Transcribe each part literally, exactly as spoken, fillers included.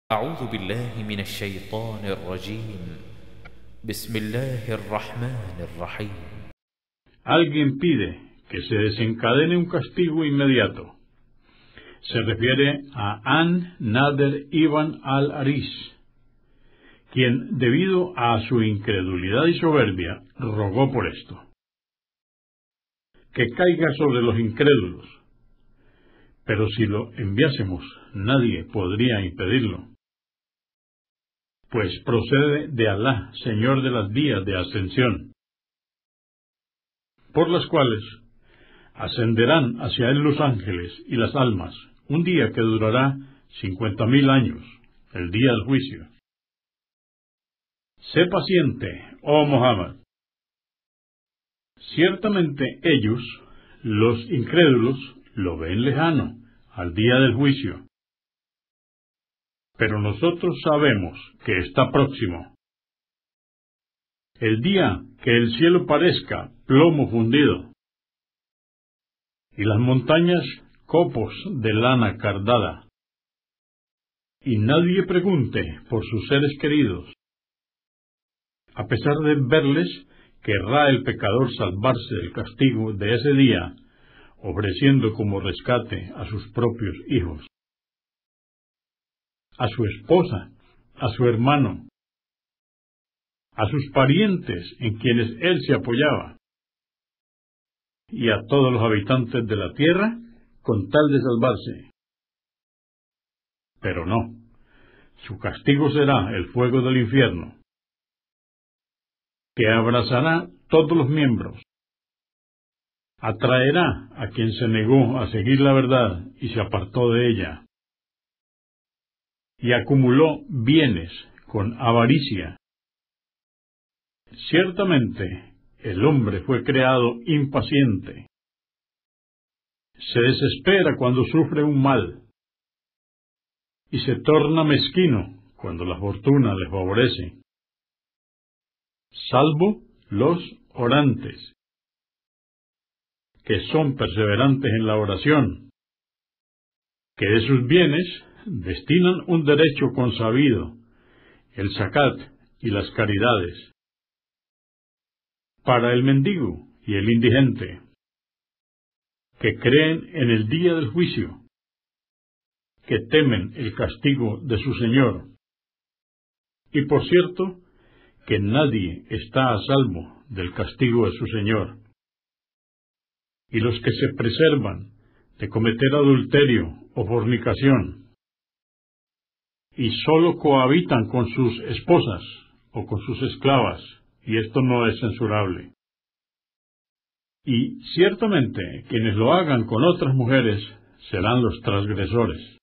أعوذ بالله من الشيطان الرجيم بسم الله الرحمن الرحيم. Alguien pide que se desencadene un castigo inmediato. Se refiere a An Nader ibn al-Haris, quien, debido a su incredulidad y soberbia, rogó por esto. Que caiga sobre los incrédulos, pero si lo enviásemos, nadie podría impedirlo, pues procede de Alá, Señor de las vías de ascensión, por las cuales ascenderán hacia él los ángeles y las almas, un día que durará cincuenta mil años, el día del juicio. Sé paciente, oh Muhammad. Ciertamente ellos, los incrédulos, lo ven lejano, al día del juicio. Pero nosotros sabemos que está próximo. El día que el cielo parezca plomo fundido, y las montañas copos de lana cardada, y nadie pregunte por sus seres queridos. A pesar de verles, querrá el pecador salvarse del castigo de ese día, ofreciendo como rescate a sus propios hijos, a su esposa, a su hermano, a sus parientes en quienes él se apoyaba, y a todos los habitantes de la tierra con tal de salvarse. Pero no, su castigo será el fuego del infierno, que abrazará todos los miembros, atraerá a quien se negó a seguir la verdad y se apartó de ella, y acumuló bienes con avaricia. Ciertamente, el hombre fue creado impaciente. Se desespera cuando sufre un mal, y se torna mezquino cuando la fortuna le favorece. Salvo los orantes, que son perseverantes en la oración, que de sus bienes destinan un derecho consabido, el zakat y las caridades, para el mendigo y el indigente, que creen en el día del juicio, que temen el castigo de su Señor, y por cierto, que nadie está a salvo del castigo de su Señor, y los que se preservan de cometer adulterio o fornicación, y sólo cohabitan con sus esposas o con sus esclavas, y esto no es censurable. Y ciertamente quienes lo hagan con otras mujeres serán los transgresores.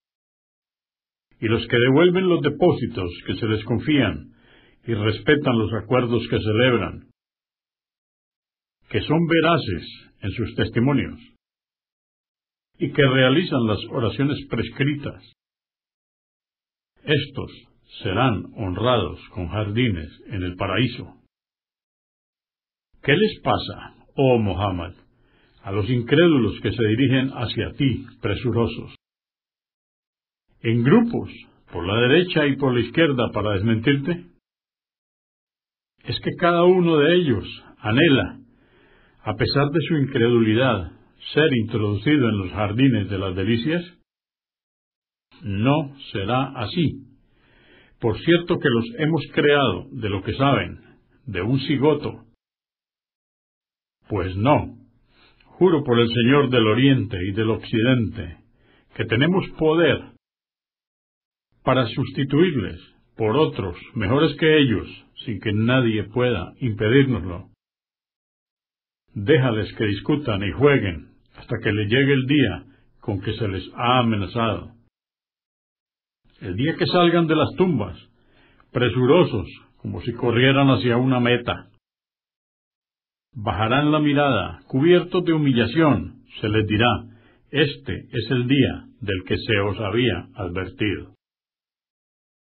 Y los que devuelven los depósitos que se les confían y respetan los acuerdos que celebran, que son veraces en sus testimonios, y que realizan las oraciones prescritas, estos serán honrados con jardines en el paraíso. ¿Qué les pasa, oh Muhammad, a los incrédulos que se dirigen hacia ti presurosos, en grupos, por la derecha y por la izquierda, para desmentirte? Es que cada uno de ellos anhela, a pesar de su incredulidad, ser introducido en los jardines de las delicias. No será así. Por cierto que los hemos creado de lo que saben, de un cigoto. Pues no, juro por el Señor del Oriente y del Occidente, que tenemos poder para sustituirles por otros mejores que ellos, sin que nadie pueda impedírnoslo. Déjales que discutan y jueguen hasta que les llegue el día con que se les ha amenazado. El día que salgan de las tumbas, presurosos, como si corrieran hacia una meta. Bajarán la mirada, cubiertos de humillación, se les dirá: este es el día del que se os había advertido.